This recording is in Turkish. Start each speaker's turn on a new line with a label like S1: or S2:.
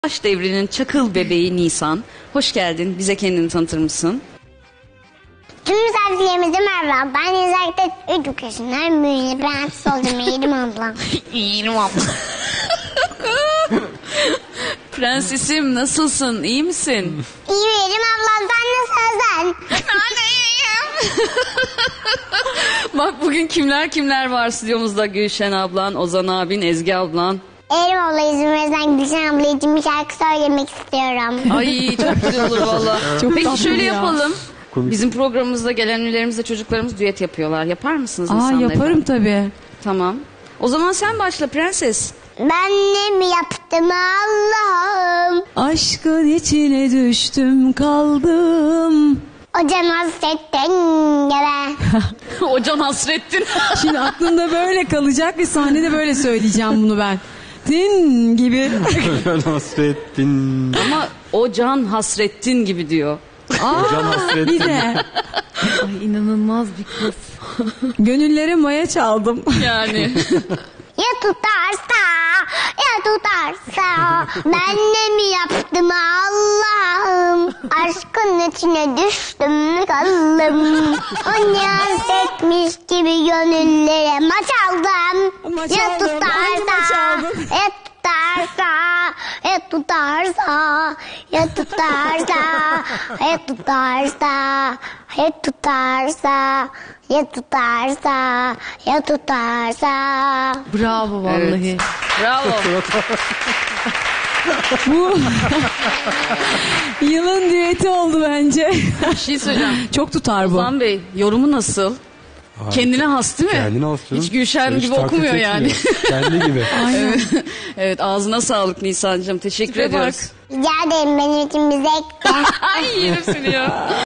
S1: Taş devrinin çakıl bebeği Nisan. Hoş geldin. Bize kendini tanıtır mısın?
S2: Tüm misafirlerimize merhaba. Ben özellikle 3 yaşındayım. Büyüğüne prenses olacağım. Yeğenim ablam.
S1: İyiyim abla. Prensesim nasılsın? İyi misin?
S2: İyi Yeğenim ablam. Sen nasılsın?
S1: Ben de iyiyim. Bak bugün kimler var stüdyomuzda. Gülşen ablan, Ozan abin, Ezgi ablan.
S2: Yeğenim abla izin verirsen Gülşen abla için bir şarkı söylemek istiyorum.
S1: Ay çok güzel olur valla. Peki
S3: tatlı
S1: şöyle
S3: ya.
S1: yapalım.
S3: Komik.
S1: Bizim programımızda gelen ünlülerimizle çocuklarımız düet yapıyorlar. Yapar mısınız
S3: Aa,
S1: Nisan'la
S3: yaparım
S1: efendim?
S3: tabii.
S1: Tamam. O zaman sen başla prenses.
S2: Ben ne mi yaptım Allah'ım?
S3: Aşkın içine düştüm kaldım.
S2: O can hasretten gebe.
S1: O Can Hasrettin.
S3: Şimdi aklımda böyle kalacak ve sahnede böyle söyleyeceğim bunu ben. Din gibi.
S4: Hasrettin.
S1: Ama o Can Hasrettin gibi diyor.
S3: Aa,
S4: Can hasrettin.
S3: bir de. Ay inanılmaz bir kız. Gönüllere maya çaldım.
S1: Yani.
S2: Ya tutarsa, ya tutarsa ben ne mi yaptım Allah'ım? Aşkın içine düştüm kaldım. O ne hasretmiş gibi gönüllere maç aldım.
S3: Maç
S2: Ya
S3: aldım,
S2: tutarsa,
S3: aynı maç aldım.
S2: ya tutarsa, ya tutarsa, ya tutarsa, ya tutarsa, ya tutarsa, ya tutarsa, ya tutarsa.
S3: Bravo vallahi.
S1: Evet. Bravo.
S3: Bu yılın düeti oldu bence.
S1: Bir şey söyleyeceğim.
S3: Çok tutar bu.
S1: Ozan Bey yorumu nasıl? Kendine has değil mi?
S4: Kendine has canım.
S1: Hiç Gülşen
S4: Hiç
S1: gibi
S4: taklit
S1: okumuyor
S4: etmiyor.
S1: yani.
S4: Kendi gibi.
S1: Evet ağzına sağlık Nisan'cığım. Teşekkür
S3: Tipe bak.
S1: ediyoruz.
S2: Rica ederim benim için bir zevkti.
S1: Ay yerim seni ya.